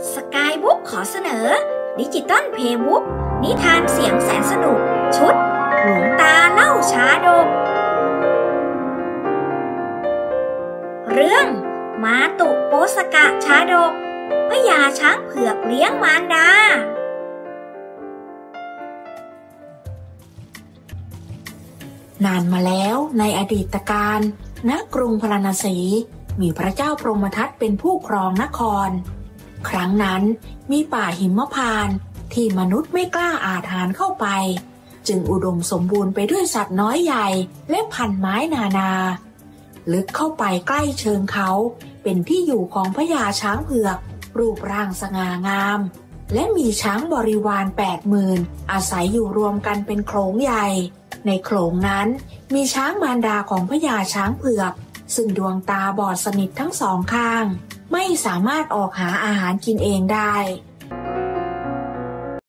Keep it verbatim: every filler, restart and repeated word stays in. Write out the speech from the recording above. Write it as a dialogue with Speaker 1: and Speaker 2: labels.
Speaker 1: สกายบุ๊กขอเสนอดิจิตอลเพลย์บุ๊กนิทานเสียงแสนสนุกชุดหลวงตาเล่าชาดกเรื่องมาตุโปสกะชาดกพญาช้างเผือกเลี้ยงมารดานานมาแล้วในอดีตการณกรุงพาราณสีมีพระเจ้าพรหมทัตเป็นผู้ครองนครครั้งนั้นมีป่าหิมพานต์ที่มนุษย์ไม่กล้าอาถรรพ์เข้าไปจึงอุดมสมบูรณ์ไปด้วยสัตว์น้อยใหญ่และพันไม้นานาลึกเข้าไปใกล้เชิงเขาเป็นที่อยู่ของพญาช้างเผือกรูปร่างสง่างามและมีช้างบริวารแปดหมื่นอาศัยอยู่รวมกันเป็นโขลงใหญ่ในโขลงนั้นมีช้างมารดาของพญาช้างเผือกซึ่งดวงตาบอดสนิททั้งสองข้างไม่สามารถออกหาอาหารกินเองได้